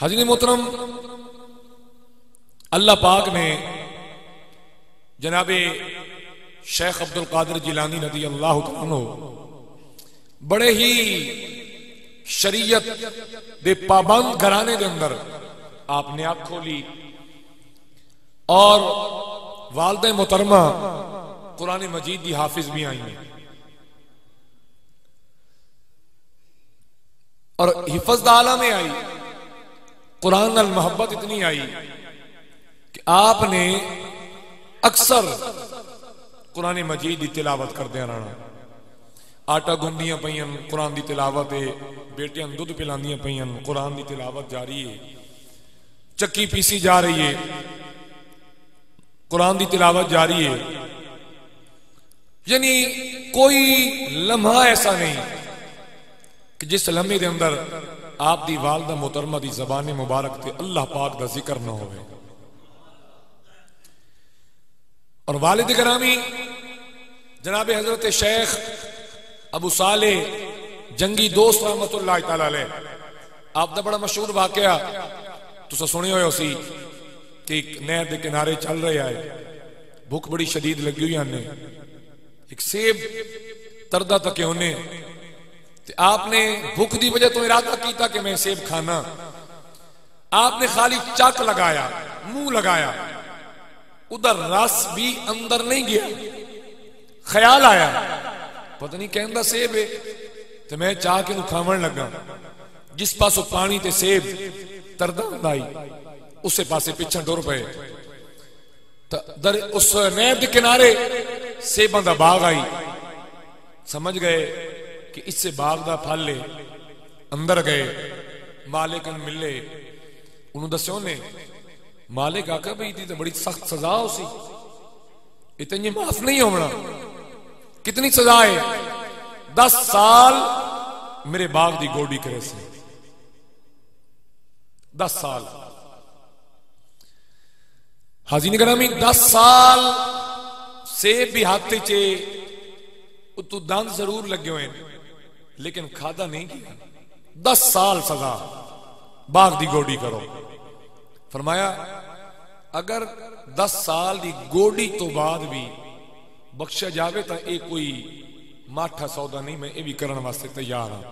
हाज़रीन मोहतरम, अल्लाह पाक ने जनाबे शेख अब्दुल कादिर जिलानी रज़ी अल्लाह तआला अन्हु बड़े ही शरीयत दे पाबंद घराने के अंदर आपने आँख खोली और वालदे मोहतरमा कुरान मजीद की हाफिज भी आई हैं और हिफज आला में आई। कुरान नाल मोहब्बत इतनी आई कि आपने अक्सर कुरान मजीद की तिलावत करदे रहना। आटा गुंदियां पईयां कुरान की तिलावत है, बेटियां दुध पिलांदियां पईयां कुरान की तिलावत जारी है, चक्की पीसी जा रही है कुरान की तिलावत जारी है। यानी कोई लम्हा ऐसा नहीं कि जिस लम्हे के अंदर आप दी वालदा मोहतरमा दी ज़बान मुबारक ते अल्लाह पाक दा जिक्र न होवे। और वालिद गिरामी जनाब हजरत शेख अबू साले जंगी दोस्त रहमतुल्लाह तआला अलैह, आप दा बड़ा मशहूर वाकया तुसा सुने हो सी कि एक नहर के किनारे चल रहे आए, भूख बड़ी शदीद लगी हुई आने, एक सेब तरदा तक उन्हें, आपने भूख की वजह तो इरादा किया कि मैं सेब खाना, आपने खाली चक लगाया, मुंह लगाया, उधर रस भी अंदर नहीं गया। ख्याल आया पता नहीं कहता सेब है, तो मैं चाह के खावन लगा। जिस पासों पानी ते सेब तरदा आई उसे पासे पिछा टुर पे, उस नहर के किनारे सेबां दा बाग आई। समझ गए कि इससे बाग दा फल ले। अंदर गए, मालिक मिले, उन्होंने दस्यो ने। मालिक आखा भाई दी तो बड़ी सख्त सजा हो सी, इतनी माफ नहीं होना। कितनी सजा है? 10 साल मेरे बाग दी गोडी करे से। 10 साल हाज़रीन गिरामी, 10 साल सेब भी हाथ चे, तू दंद जरूर लगे हुए लेकिन खादा नहीं किया। 10 साल सजा, बाग दी गोडी करो। फरमाया अगर 10 साल दी गोडी तो बाद भी बख्शा जावे तो यह कोई माठा सौदा नहीं, मैं ये भी करने वास्ते तैयार हाँ।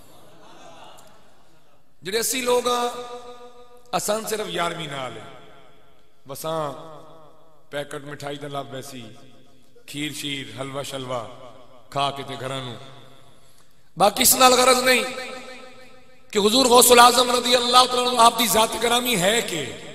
जेडे असी लोग असन सिर्फ 11वीं नाल बसा पैकेट मिठाई का लाभ वैसी खीर शीर हलवा शलवा खा के घर, बाकी इस नाल गरज नहीं कि हुजूर गौसुल आजम रज़ी अल्लाह तआला अन्हु आप दी जात गिरामी है कि